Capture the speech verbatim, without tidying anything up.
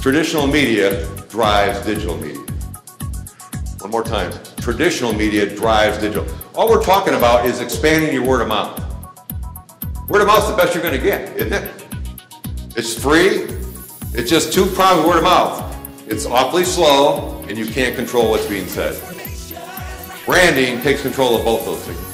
Traditional media drives digital media. One more time. Traditional media drives digital. All we're talking about is expanding your word of mouth. Word of mouth is the best you're going to get, isn't it? It's free. It's just two prongs word of mouth. It's awfully slow, and you can't control what's being said. Branding takes control of both those things.